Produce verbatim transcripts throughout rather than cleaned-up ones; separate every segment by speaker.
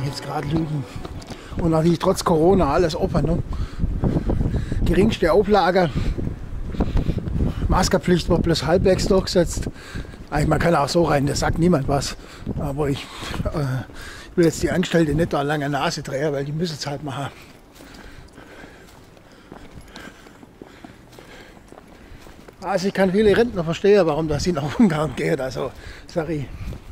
Speaker 1: jetzt gerade lügen. Und natürlich trotz Corona alles offen. Ne? Geringste Auflage. Maskenpflicht wird bloß halbwegs durchgesetzt. Eigentlich, man kann auch so rein, das sagt niemand was. Aber ich äh, will jetzt die Angestellten nicht da lange Nase drehen, weil die müssen es halt machen. Also ich kann viele Rentner verstehen, warum das in Ungarn geht. Also, sorry.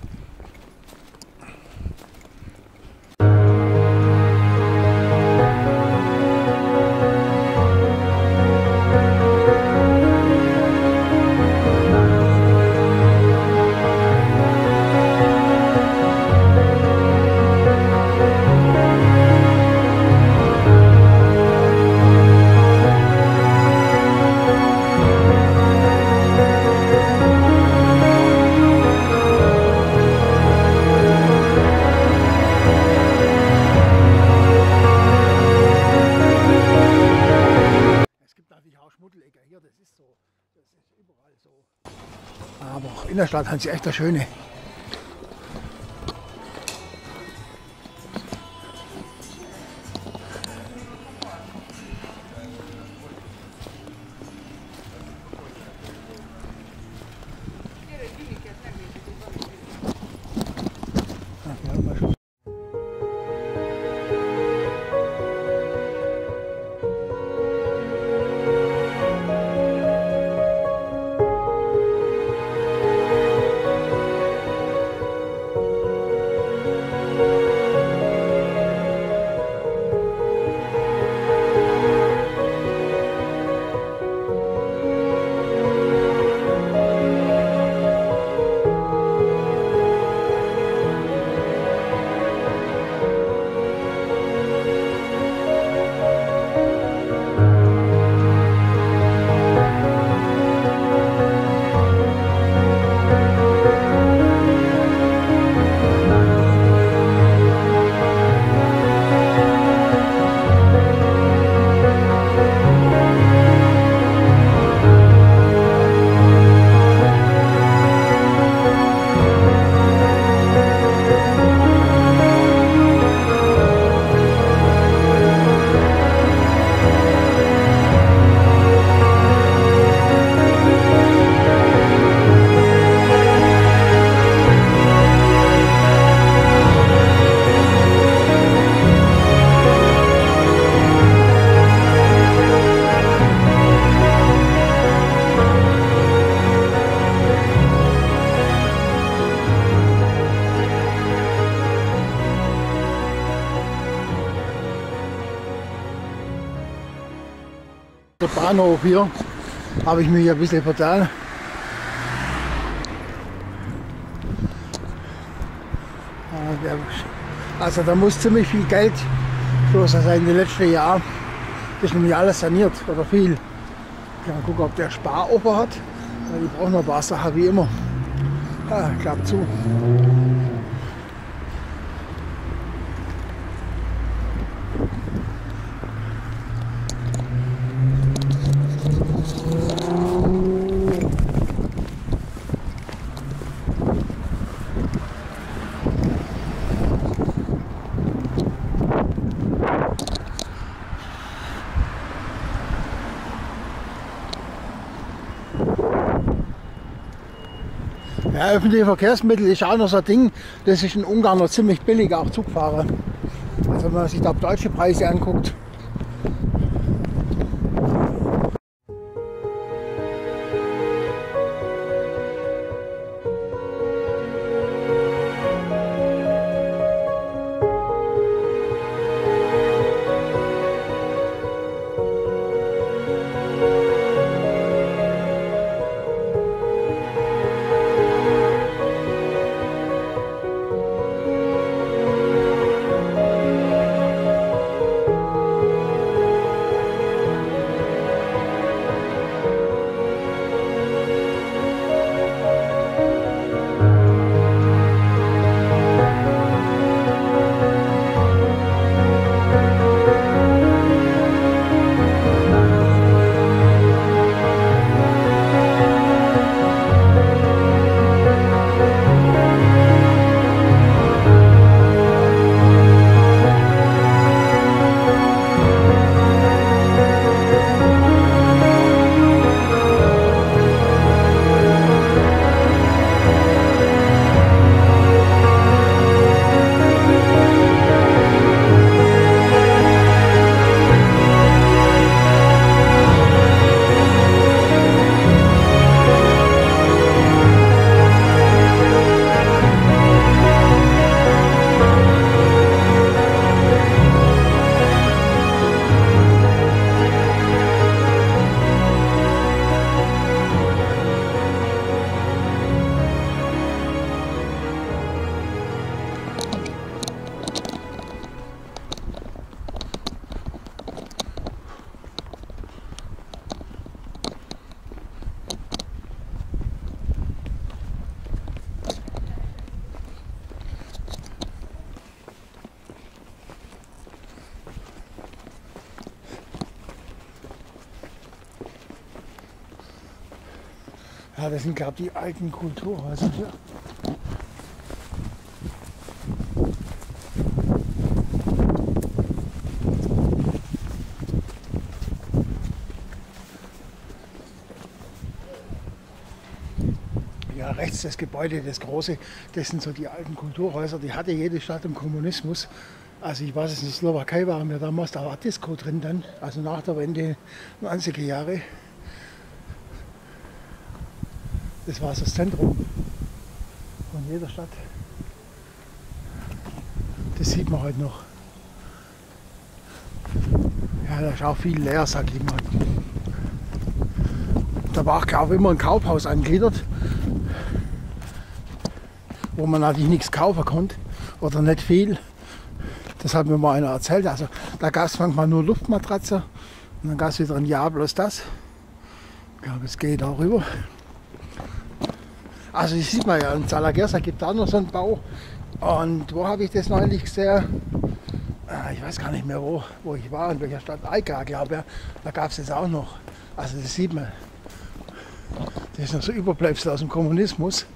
Speaker 1: Hier, das ist so, das ist überall so. Aber auch in der Stadt haben sie echt das Schöne. Der Bahnhof hier habe ich mich ein bisschen vertan. Also da muss ziemlich viel Geld los sein in den letzten Jahren. Das ist nämlich alles saniert oder viel. Ich kann mal gucken, ob der Sparoper hat. Die brauchen noch ein paar Sachen wie immer. Ah, klappt zu. Ja, öffentliche Verkehrsmittel ist auch noch so ein Ding, das ist in Ungarn noch ziemlich billig, auch Zugfahrer. Also wenn man sich da deutsche Preise anguckt. Ja, das sind, glaube ich, die alten Kulturhäuser hier. Ja, rechts das Gebäude, das große, das sind so die alten Kulturhäuser, die hatte jede Stadt im Kommunismus. Also ich weiß es nicht, Slowakei waren wir damals, da war Disco drin dann, also nach der Wende, neunziger Jahre. Das war so das Zentrum von jeder Stadt. Das sieht man heute noch. Ja, da ist auch viel leer, sag ich mal. Da war auch immer ein Kaufhaus angegliedert, wo man natürlich nichts kaufen konnte oder nicht viel. Das hat mir mal einer erzählt. Also da gab es manchmal nur Luftmatratze und dann gab es wieder ein Jahr bloß das. Ich glaube, es geht auch rüber. Also das sieht man ja, in Zalaegerszeg gibt es auch noch so einen Bau. Und wo habe ich das neulich gesehen? Ich weiß gar nicht mehr, wo, wo ich war, in welcher Stadt. Aika, glaube ich. Da gab es das auch noch. Also das sieht man. Das ist noch so Überbleibsel aus dem Kommunismus.